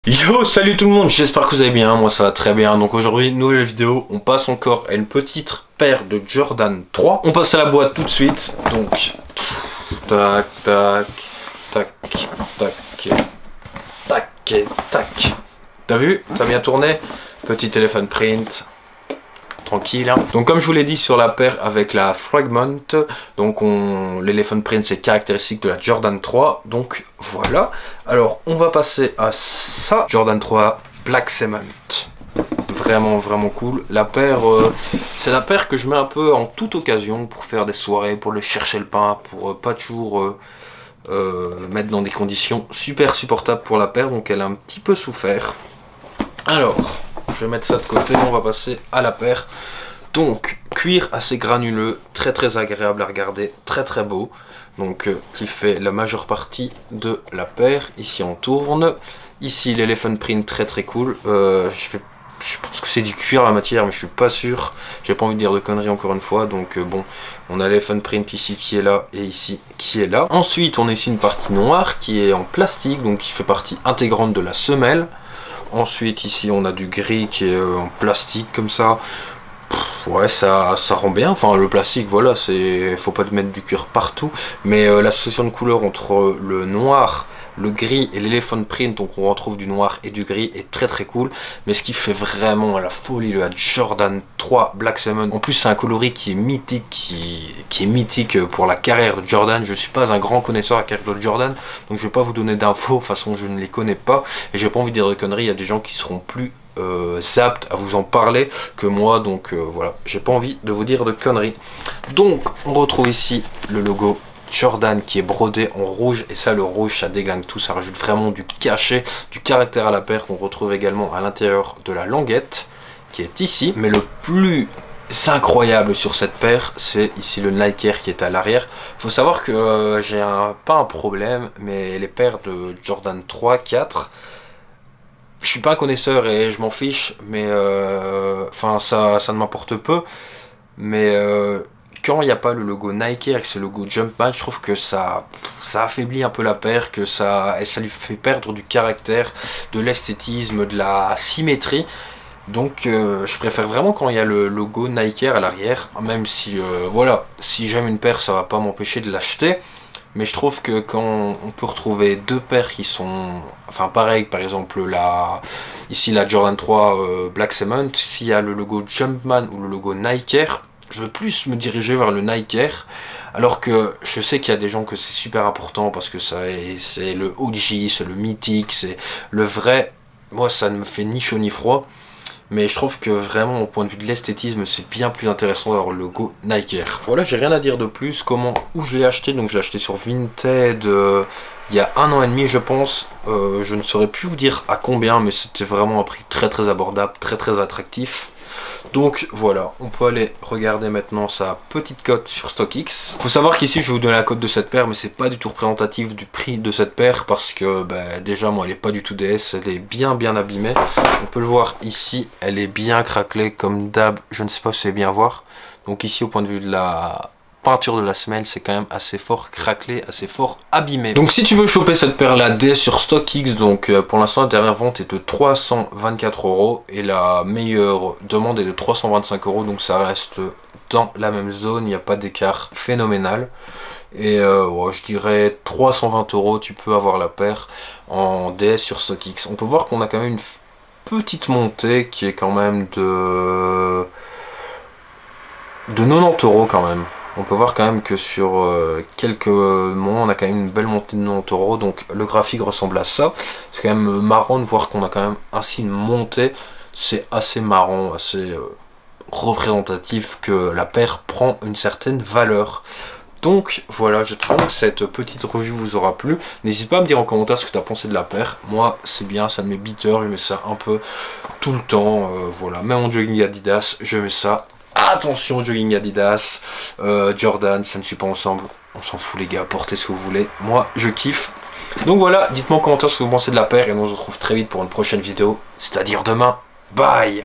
Yo, salut tout le monde, j'espère que vous allez bien, moi ça va très bien. Donc aujourd'hui, nouvelle vidéo, on passe encore à une petite paire de Jordan 3. On passe à la boîte tout de suite, donc tac, tac, tac, tac, tac, tac. T'as vu? T'as bien tourné? Petit téléphone print. Tranquille, hein. Donc comme je vous l'ai dit sur la paire avec la Fragment, donc l'éléphant print c'est caractéristique de la Jordan 3, donc voilà. Alors on va passer à ça, Jordan 3 Black Cement, vraiment cool. La paire, c'est la paire que je mets un peu en toute occasion pour faire des soirées, pour aller chercher le pain, pour pas toujours mettre dans des conditions super supportables pour la paire, donc elle a un petit peu souffert. Alors je vais mettre ça de côté, on va passer à la paire. Donc, cuir assez granuleux, très agréable à regarder, très beau. Donc, qui fait la majeure partie de la paire. Ici, on tourne. Ici, l'éléphant print, très cool. Je pense que c'est du cuir la matière, mais je suis pas sûr. J'ai pas envie de dire de conneries encore une fois. Donc, bon, on a l'éléphant print ici qui est là et ici qui est là. Ensuite, on a ici une partie noire qui est en plastique, donc qui fait partie intégrante de la semelle. Ensuite ici on a du gris qui est en plastique comme ça. Ouais, ça rend bien, enfin le plastique voilà, faut pas mettre du cuir partout, mais l'association de couleurs entre le noir, le gris et l'éléphant print, donc on retrouve du noir et du gris, est très cool. Mais ce qui fait vraiment la folie de la Jordan 3 Black Cement, en plus c'est un coloris qui est mythique, qui est mythique pour la carrière de Jordan. Je suis pas un grand connaisseur de la carrière de Jordan, donc je vais pas vous donner d'infos, de toute façon je ne les connais pas, et j'ai pas envie de dire de conneries, il y a des gens qui seront plus aptes à vous en parler que moi, donc voilà, j'ai pas envie de vous dire de conneries. Donc on retrouve ici le logo Jordan qui est brodé en rouge, et ça, le rouge, ça déglingue tout, ça rajoute vraiment du cachet, du caractère à la paire, qu'on retrouve également à l'intérieur de la languette qui est ici. Mais le plus incroyable sur cette paire, c'est ici le Nike Air qui est à l'arrière. Faut savoir que j'ai pas un problème, mais les paires de Jordan 3, 4, je suis pas un connaisseur et je m'en fiche, mais enfin ça ne m'importe peu, mais quand il n'y a pas le logo Nike Air, c'est le logo Jumpman, je trouve que ça affaiblit un peu la paire, que ça lui fait perdre du caractère, de l'esthétisme, de la symétrie. Donc je préfère vraiment quand il y a le logo Nike Air à l'arrière, même si voilà, si j'aime une paire ça va pas m'empêcher de l'acheter. Mais je trouve que quand on peut retrouver deux paires qui sont, enfin pareil, par exemple ici la Jordan 3 Black Cement, s'il y a le logo Jumpman ou le logo Nike Air, je veux plus me diriger vers le Nike Air, alors que je sais qu'il y a des gens que c'est super important parce que c'est le OG, c'est le mythique, c'est le vrai. Moi ça ne me fait ni chaud ni froid, mais je trouve que vraiment au point de vue de l'esthétisme c'est bien plus intéressant d'avoir le logo Nike Air. Voilà, j'ai rien à dire de plus. Où je l'ai acheté, donc je l'ai acheté sur Vinted il y a 1 an et demi je pense. Je ne saurais plus vous dire à combien, mais c'était vraiment un prix très abordable, très attractif. Donc voilà, on peut aller regarder maintenant sa petite cote sur StockX. Faut savoir qu'ici je vais vous donner la cote de cette paire, mais c'est pas du tout représentatif du prix de cette paire parce que déjà moi elle est pas du tout DS, elle est bien abîmée. On peut le voir ici, elle est bien craquelée comme d'hab, je ne sais pas si vous allez bien voir. Donc ici au point de vue de la peinture de la semelle, c'est quand même assez fort craquelé, assez fort abîmé. Donc si tu veux choper cette paire là DS sur StockX, donc pour l'instant la dernière vente est de 324 € et la meilleure demande est de 325 €, donc ça reste dans la même zone, il n'y a pas d'écart phénoménal. Et ouais, je dirais 320 €, tu peux avoir la paire en DS sur StockX. On peut voir qu'on a quand même une petite montée qui est quand même de 90 € quand même. On peut voir quand même que sur quelques moments on a quand même une belle montée de 90 €, donc le graphique ressemble à ça. C'est quand même marrant de voir qu'on a quand même ainsi une montée, c'est assez marrant, assez représentatif que la paire prend une certaine valeur. Donc voilà, j'espère que cette petite revue vous aura plu. N'hésite pas à me dire en commentaire ce que tu as pensé de la paire. Moi c'est bien, ça me met beater, je mets ça un peu tout le temps, voilà. Même en jogging Adidas, je mets ça. Attention, jogging Adidas, Jordan, ça ne suit pas ensemble. On s'en fout les gars, portez ce que vous voulez. Moi, je kiffe. Donc voilà, dites-moi en commentaire ce que vous pensez de la paire et nous on se retrouve très vite pour une prochaine vidéo, c'est-à-dire demain. Bye!